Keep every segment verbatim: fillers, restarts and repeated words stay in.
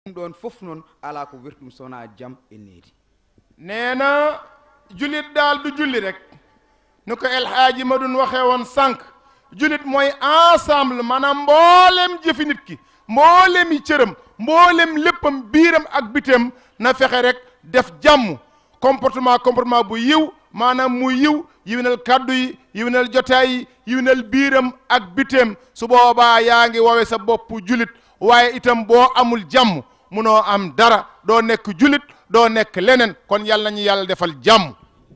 ɗum ɗon fof noon ala ko wertum sona jam e needi nee na julit daal du julli rek nu ko El Hadji Madoune waxee woon sànq julit mooy ensemble maanaam mboolem jëfi nit ki mboolem yi cëram mboolem léppam biiram ak bitam na fexe rek def jàmm comportement comportement bu yiw maanaam mu yiw yiwinal kàddu yi yiwinal jotaay yi yiwinal biiram ak bitam su boobaa yaa ngi wowe sa bopp julit waaye itam boo amul jàmm munoo am dara doo nekk julit doo nekk leneen kon yàlla nañu yàlla defal jàmm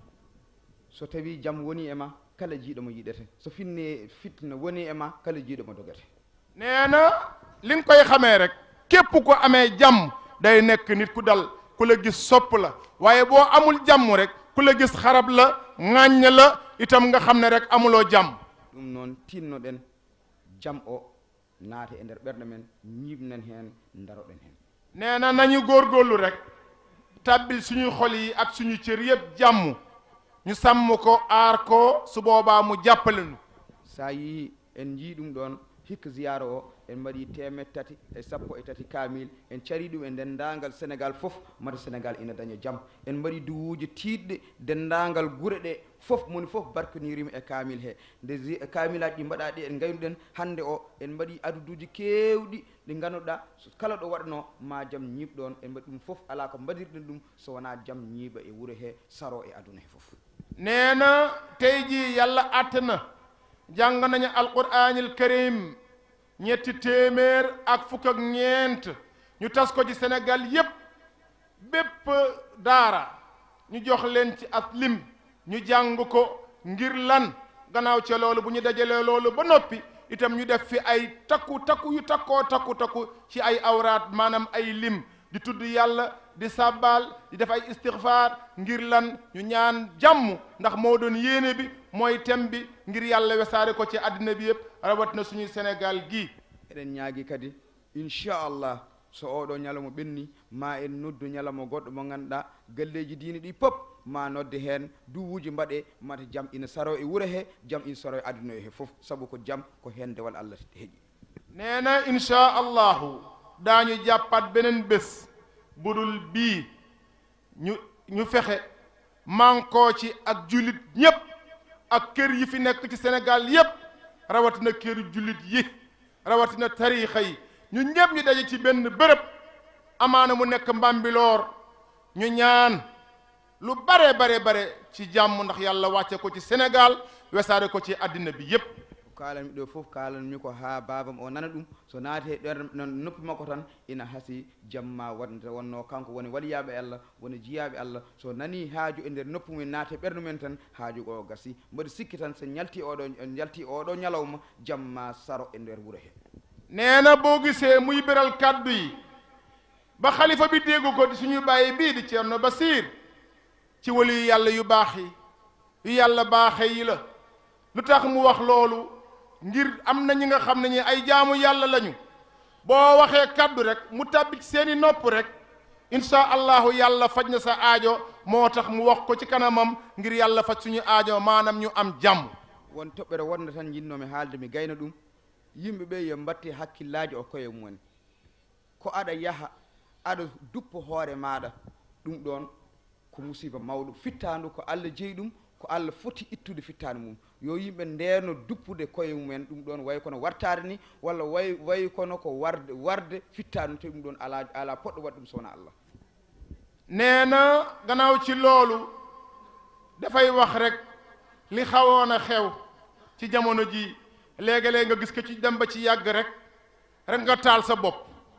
so tawi jam woni e ma kala jiiɗo mo yiɗete so finne fitna woni e ma kala jiiɗo mo dogete nee na li nga koy xamee rek képp ko amee jàmm day nekk nit ku dal ku la gis sopp la waaye boo amul jàmm rek ku la gis xarab la ŋàññ la itam nga xam ne rek amuloo jàmm ɗum noon tinnoɗen jam o naate e nder ɓerɗe men ñiibnen heen daroɗen heen nee na nañu góorgóorlu rek tàbbil suñuy xol yi ak suñu cër yëpp jàmm ñu sàmm ko aar ko su boobaa mu jàppale nu sa yii en jii ɗum ɗon hikka ziyara o en mbaɗi temet tati e sappo e tati kamil en cari ɗum e denndaangal sénégal fof mata sénégal ina daña jam en mbaɗi duwuji tiiɗɗe denndaangal gure ɗe fof moni fof barkanirima e kamil he nde kamilaji ɗi mbaɗa ɗi en gaynuɗen hannde o en mbaɗi aduduji keewɗi ɗi ngannduɗa kala ɗo waɗano ma jam ñiiɓɗon en mbaɗi ɗum fof ala ko mbaɗirɗen ɗum so wona jam ñiiɓa e wuro he saro e aduna he fof nee na tey jii yàlla àtte na jàng nañu alquraanil karim ñetti téeméer ak fukk ak ñeent ñu tas ko ci Sénégal yépp bépp daara ñu jox leen ci at lim ñu jàng ko ngir lan gannaaw ca loolu bu ñu dajalee loolu ba noppi itam ñu def fi ay takku takku yu takkoo takku takku ci ay awraat maanaam ay lim di tudd yàlla di sàbbaal di def ay istixfaar ngir lan ñu ñaan jàmm ndax moo doon yéene bi mooy tem bi ngir yàlla wesaare ko ci àddina bi yëpp rawat na suñuy Sénégal gii eɗen ñaagi kadi inchallah so oɗo ñalawma ɓenni ma en noddu ñalawma goɗɗo mo ganduɗa galleji diine ɗi pop ma nodde hen duwuji mbaɗe mata jam ina saro e wuuro he jam ina saro e aduna he fof saabu ko jam ko hen dewal Allah heeƴi nee na inchallahu daañu jàppaat beneen bés budul bii ñu ñu fexe mànkoo ci ak jullit ñépp ak kër yi fi nekk ci Sénégal yépp rawatina kër jullit yi rawatina tariixa yi ñu ñépp ñu daje ci benn bërëb amaana mu nekk Mbambilor ñu ñaan lu bare bare bare ci jàmm ndax yàlla wàcce ko ci Sénégal wesaare ko ci àddina bi yépp kalanmi ɗo fof kalanmi ko ha babam o nana ɗum so naati e ɗer noppi makko tan ina hasi jamma wonde wonno kanko woni waliyaɓe Allah woni jiyaɓe Allah so nani haaju e nder noppi mumen naate ɓerdu men tan haaju o gasi mboɗo sikki tan so jalti oɗo jalti oɗo ñalawma jamma saro e nder wuuro he nee na boo gisee muy beral kàddu yi ba xalifa bi déggu ko di suñu bàyyi bii di Ceerno Basiir ci wali yàlla yu baax yi yu yàlla baaxe yi la lu tax mu wax loolu ngir am na ñi nga xam ne ñi ay jaamu yàlla lañu boo waxee kaddu rek mu tàbbi ci seeni nopp rek insha allahu yàlla faj na sa aajo moo tax mu wax ko ci kanamam ngir yàlla faj suñu aajo maanaam ñu am jàmm won toɓɓere wonde tan jinnomi haalde mi gayna ɗum yimɓe ɓe yo mbatti hakkillaji o koye mumen ko aɗa yaha aɗa duppo hoore maɗa ɗum ɗon ko musiba mawɗo fittandu ko Allah jeeyi ɗum ko Allah foti ittude fittani mum yo yimɓe ndeerno duppude koye mumen ɗum ɗon way kono wartade ni walla way way kono ko warde warde fittani te ɗum ɗon ala ala poɗɗo waɗ ɗum sowona Allah nee na gannaaw ci loolu dafay wax rek li xawoon a xew ci jamono ji léegi-léeg nga gis ko ci dem ba ci yàgg rek rek nga taal sa bopp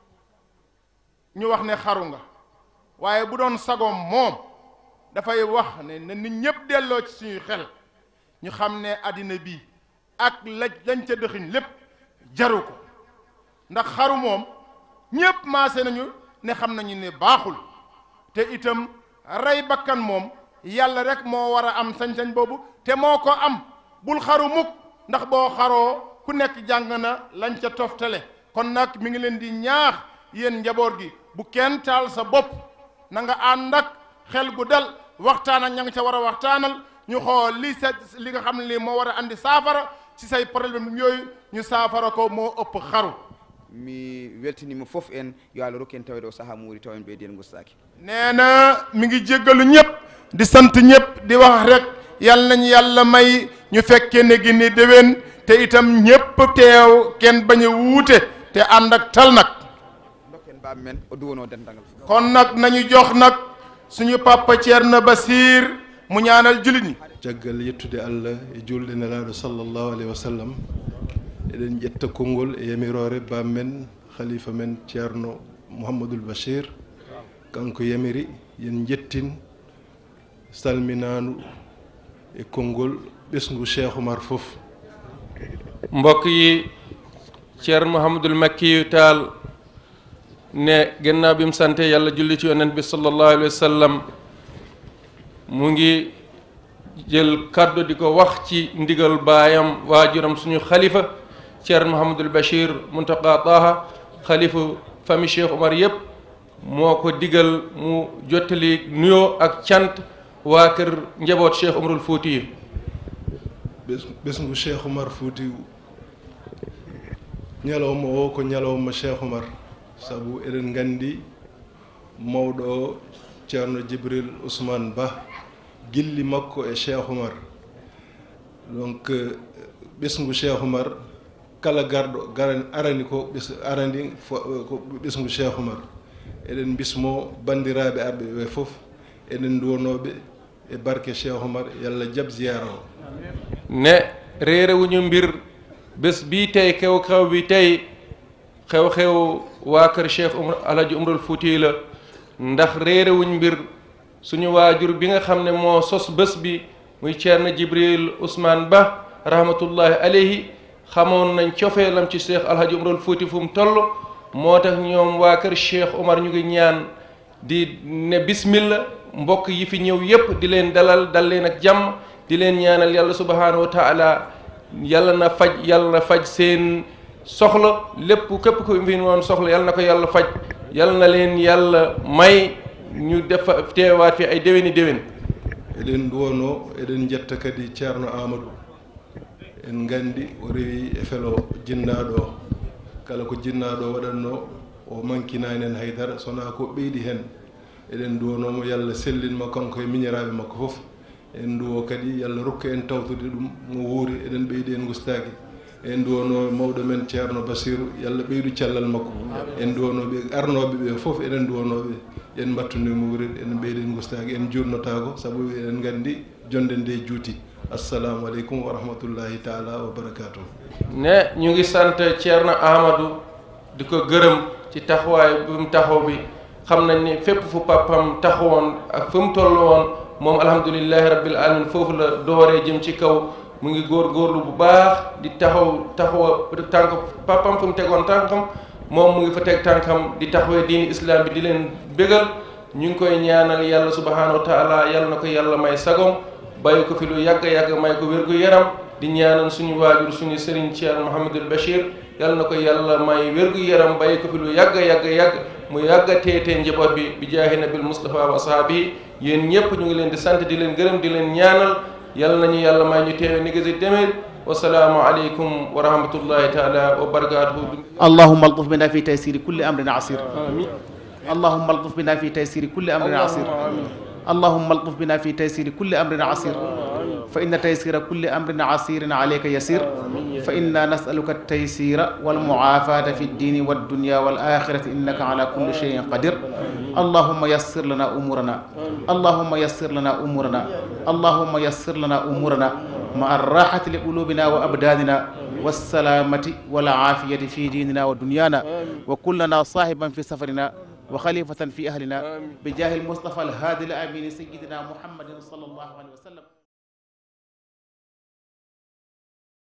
ñu wax ne xaru nga waaye bu doon sagoom moom dafay wax ne na nit ñépp delloo ci suñuy xel ñu xam ne àddina bi ak laj lañ ca dëxiñ lépp jaru ko ndax xaru moom ñépp maase nañu ne xam nañu ne baaxul te itam rey bakkan moom yàlla rek moo war a am sañ-sañ boobu te moo ko am bul xaru mukk ndax boo xaroo ku nekk jàng na lañ ca toftale kon nag mi ngi leen di ñaax yéen njaboot gi bu kenn taal sa bopp na nga ànd ak xel gu dal waxtaan ak ña nga ca war a waxtaanal ñu xool li sa li nga xam ne lii moo war a andi saafara ci say problème yooyu ñu saafara ko moo ëpp xaru mi weltinima fof en yo Allah rokki en tawede o saaha mo wuri taw en ɓeydi en gustaki nee na mi ngi jéggalu ñëpp di sant ñëpp di wax rek yal nañ yàlla may ñu fekke ne gi ni déwén te itam ñëpp teew kenn bañ a wuute te ànd ak tal nag dokken bam men o duwono dendagal kon nag nañu jox nag suñu papa Thierno Basir mu ñaanal julit ñi caggal yettude Allah e julde nelaaɗo sallllahu alayhi wa sallam eɗen ƴetta konngol e yamirore bam men khalifa men Thierno Mouhamadoul Bachir kanko yamiri yen jettin salminanu e konngol ɓesngu Cheikh Oumar fof mbokk yi Thierno Mouhamadoul Makkiyu Taal ne gannaaw bi mu sante yàlla julli ci yonent bi sallallahu alayhi wa sallam mu ngi jël kàddu di ko wax ci ndigal baayam waajuram suñu xalifa Thierno Mouhamadoul Bachir Muntaqa Taha xalifa famille Cheikh Oumar yëpp moo ko digal mu jottali nuyoo ak cant waa kër njaboot Cheikh Oumarul Fouti yi ɓesngu Cheikh Oumar Fouti ñalawma o ko ñalawma Cheikh Oumar sabu eɗen nganndi mawɗo o Ceerno Djibril Ousmane Ba gilli makko e Cheikh Oumar donc ɓesngu Cheikh Oumar kala garɗo arani ko arani ko ɓesngu Cheikh Oumar eɗen bismo banndiraaɓe arɓe ɓe fof eɗen duwonooɓe e barke Cheikh Oumar yalla jab ziyara o ne réerewuñu mbir bés bii tey xew-xew bi tey xew-xew waa kër Cheikh Oumar Alhaji Oumarul Fouti la ndax réerewuñ mbir suñu waajur bi nga xam ne moo sos bés bi muy Ceerno Jibril Ousmane Ba rahmatullahi alayhi xamoon nañ cofeelam ci Cheikh Alhaji Oumarul Fouti fu mu toll moo tax ñoom waa kër Cheikh Oumar ñu ngi ñaan di ne bismillah mbokk yi fi ñëw yépp di leen dalal dal leen ak jàmm di leen ñaanal yàlla subhanahu wa taala yàlla na faj yàlla na faj seen soxla lépp képp ku fi woon soxla yàlla na ko yàlla faj yàlla na leen yàlla may ñu def teewaat fi ay déwéni déwén eɗen duwono eɗen jetta kadi Ceerno Amadou en nganndi o rewi e felo jinnaaɗo o kala ko jinnaaɗo o waɗatno o mankinaani en haydara sonaa ko ɓeydi heen eɗen duwonomo yalla sellinmo kanko e miñiraaɓe makko fof en duwo kadi yalla rokku en tawtude ɗum mo wuuri eɗen ɓeydi en gustaaki en duwono mawɗo men Ceerno Basiru yalla ɓeydu cellal makko en duwonoɓe arnoɓe ɓe fof eɗen duwonoɓe en mbattunimo wuurir en ɓeydi en gustaaki en jurnotako sabu eɗen nganndi jonde nde juuti assalamu aleykum wa rahmatullahi taala wa barakatuh ne ñu ngi sant Ceerno Amadou di ko gërëm ci taxawaay bi mu taxaw bi xam nañ ni fépp fu papam taxawoon ak fu mu toll woon moom alhamdulillahi rabbil alamin foofu la dooree jëm ci kaw mu ngi góor góorlu bu baax di taxaw taxawa tànk papam fu mu tegoon tànkam moom mu ngi fa teg tànkam di taxawee diini islam bi di leen bégal ñu ngi koy ñaanal yàlla subhanahu wa taala yàlla na ko yàlla may sagom bàyyi ko fi lu yàgg yàgg may ko wér gu yaram di ñaanal suñu waajur suñu sëriñ Ceerno Mouhamadoul Bachir yàlla na ko yàlla may wér gu yaram bàyyi ko fi lu yàgg yàgg yàgg mu yàgg a teetee njaboot bi bi jaahi nabil Mustafa wa ashaabi yéen ñëpp ñu ngi leen di sant di leen gërëm di leen ñaanal yàlla nañu yàlla may ñu teewe ni gasi demir wasalaamu aleykum wa rahmatullahi taala wa barakatuhu allahumma altuf bina fi taysiri kulli amrin asir allahumma altuf bina fi taysiri kulli amrin asir اللهم الطف بنا في تيسير كل أمر عسير فإن تيسير كل أمر عسير عليك يسير فإنا نسألك التيسير والمعافاة في الدين والدنيا والآخرة إنك على كل شيء قدير اللهم يسر لنا أمورنا اللهم يسر لنا أمورنا اللهم يسر لنا أمورنا مع الراحة لقلوبنا وأبداننا والسلامة والعافية في ديننا ودنيانا وكلنا صاحبا في سفرنا وخليفة في أهلنا بجاه المصطفى الهادي الأمين سيدنا محمد صلى الله عليه وسلم.